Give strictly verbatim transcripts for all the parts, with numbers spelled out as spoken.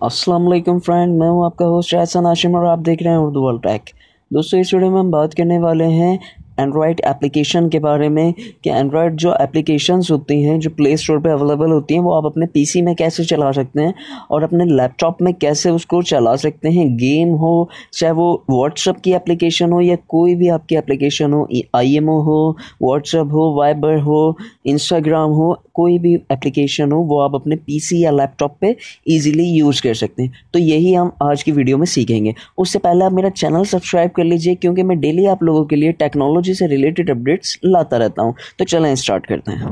अस्सलाम वालेकुम फ्रेंड, मैं हूं आपका होस्ट एहसन हाशिम और आप देख रहे हैं उर्दू वर्ल्ड टेक। दोस्तों, इस वीडियो में हम बात करने वाले हैं एंड्रॉयड एप्लीकेशन के बारे में कि एंड्रॉयड जो एप्लीकेशंस होती हैं जो प्ले स्टोर पे अवेलेबल होती हैं वो आप अपने पीसी में कैसे चला सकते हैं और अपने लैपटॉप में कैसे उसको चला सकते हैं। गेम हो, चाहे वो व्हाट्सएप की एप्लीकेशन हो या कोई भी आपकी एप्लीकेशन हो, आईएमओ हो, व्हाट्सएप हो, वाइबर हो, इंस्टाग्राम हो, कोई भी एप्लीकेशन हो वो आप अपने पीसी या लैपटॉप पे इजीली यूज़ कर सकते हैं। तो यही हम आज की वीडियो में सीखेंगे। उससे पहले आप मेरा चैनल सब्सक्राइब कर लीजिए क्योंकि मैं डेली आप लोगों के लिए टेक्नोलॉजी से रिलेटेड अपडेट्स लाता रहता हूं। तो चलें स्टार्ट करते हैं।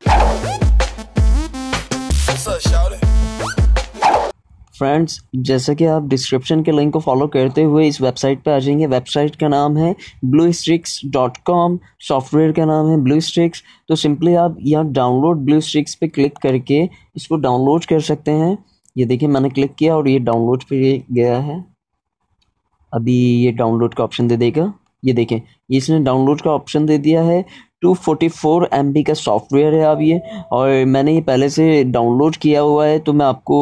फ्रेंड्स, जैसा कि आप डिस्क्रिप्शन के लिंक को फॉलो करते हुए इस वेबसाइट पे आ जाएंगे। वेबसाइट का नाम है ब्लूस्टिक्स डॉट कॉम, सॉफ्टवेयर का नाम है ब्लूस्टिक्स। तो सिंपली आप यहाँ डाउनलोड ब्लूस्टिक्स पे क्लिक करके इसको डाउनलोड कर सकते हैं। ये देखिए, मैंने क्लिक किया और ये डाउनलोड पे गया है। अभी ये डाउनलोड का ऑप्शन दे देगा। ये देखें, इसने डाउनलोड का ऑप्शन दे दिया है। Two forty four M B का सॉफ्टवेयर है अब ये, और मैंने ये पहले से डाउनलोड किया हुआ है। तो मैं आपको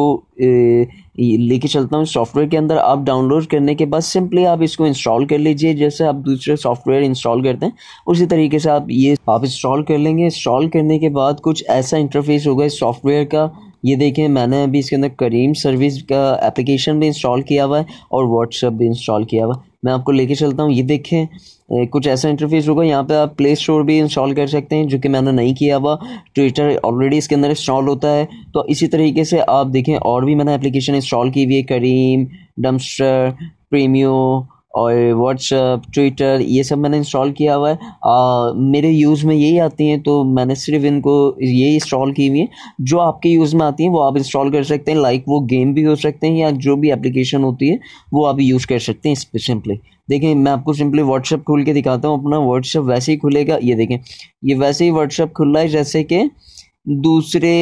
लेके चलता हूँ सॉफ्टवेयर के अंदर। आप डाउनलोड करने के बाद सिंपली आप इसको इंस्टॉल कर लीजिए। जैसे आप दूसरे सॉफ्टवेयर इंस्टॉल करते हैं उसी तरीके से आप ये आप इंस्टॉल कर लेंगे। इंस्टॉल करने के बाद कुछ ऐसा इंटरफेस होगा इस सॉफ्टवेयर का। ये देखें, मैंने अभी इसके अंदर करीम सर्विस का एप्लीकेशन भी इंस्टॉल किया हुआ है और व्हाट्सएप भी इंस्टॉल किया हुआ है। मैं आपको लेके चलता हूँ। ये देखें, कुछ ऐसा इंटरफेस होगा। यहाँ पे आप प्ले स्टोर भी इंस्टॉल कर सकते हैं, जो कि मैंने नहीं किया हुआ। ट्विटर ऑलरेडी इसके अंदर इंस्टॉल होता है। तो इसी तरीके से आप देखें, और भी मैंने एप्लीकेशन इंस्टॉल की हुई है। करीम, डम्पस्टर, प्रीमियो और व्हाट्सएप, ट्विटर, ये सब मैंने इंस्टॉल किया हुआ है। आ, मेरे यूज़ में यही आती हैं, तो मैंने सिर्फ इनको ये इंस्टॉल की हुई है। जो आपके यूज़ में आती हैं वो आप इंस्टॉल कर सकते हैं। लाइक वो गेम भी हो सकते हैं या जो भी एप्लीकेशन होती है वो आप यूज़ कर सकते हैं इस पर सिंपली। देखें, मैं आपको सिंपली व्हाट्सएप खोल के दिखाता हूँ। अपना व्हाट्सएप वैसे ही खुलेगा। ये देखें, ये वैसे ही व्हाट्सएप खुल रहा है जैसे कि दूसरे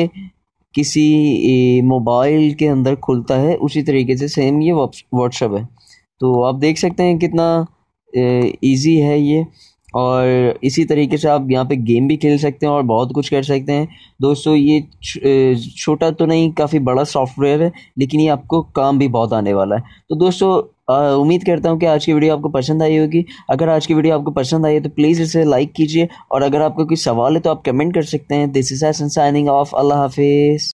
किसी मोबाइल के अंदर खुलता है, उसी तरीके से सेम ये व्हाट्सएप है। तो आप देख सकते हैं कितना इजी है ये। और इसी तरीके से आप यहाँ पे गेम भी खेल सकते हैं और बहुत कुछ कर सकते हैं। दोस्तों, ये छोटा तो नहीं, काफ़ी बड़ा सॉफ्टवेयर है, लेकिन ये आपको काम भी बहुत आने वाला है। तो दोस्तों, उम्मीद करता हूँ कि आज की वीडियो आपको पसंद आई होगी। अगर आज की वीडियो आपको पसंद आई है तो प्लीज़ इसे लाइक कीजिए, और अगर आपको कोई सवाल है तो आप कमेंट कर सकते हैं। This is Hassan signing off. अल्लाह हाफिज़।